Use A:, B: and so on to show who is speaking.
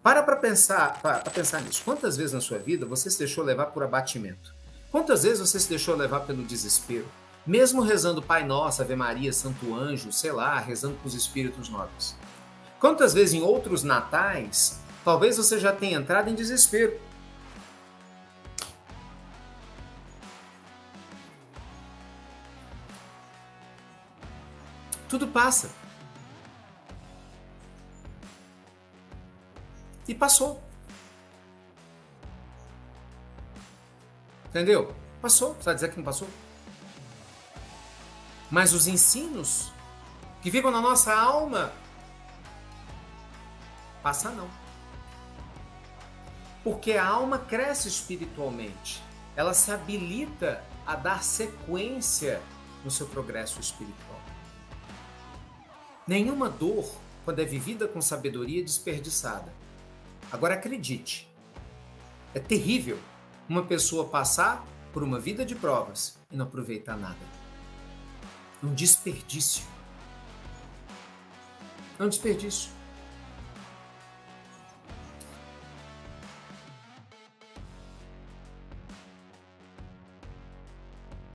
A: Para pensar nisso. Quantas vezes na sua vida você se deixou levar por abatimento? Quantas vezes você se deixou levar pelo desespero? Mesmo rezando Pai Nosso, Ave Maria, Santo Anjo, sei lá, rezando com os espíritos nobres. Quantas vezes em outros natais, talvez você já tenha entrado em desespero? Tudo passa. E passou. Entendeu? Passou. Você vai dizer que não passou? Mas os ensinos que ficam na nossa alma, passa não. Porque a alma cresce espiritualmente. Ela se habilita a dar sequência no seu progresso espiritual. Nenhuma dor, quando é vivida com sabedoria, é desperdiçada. Agora acredite, é terrível uma pessoa passar por uma vida de provas e não aproveitar nada. É um desperdício. É um desperdício.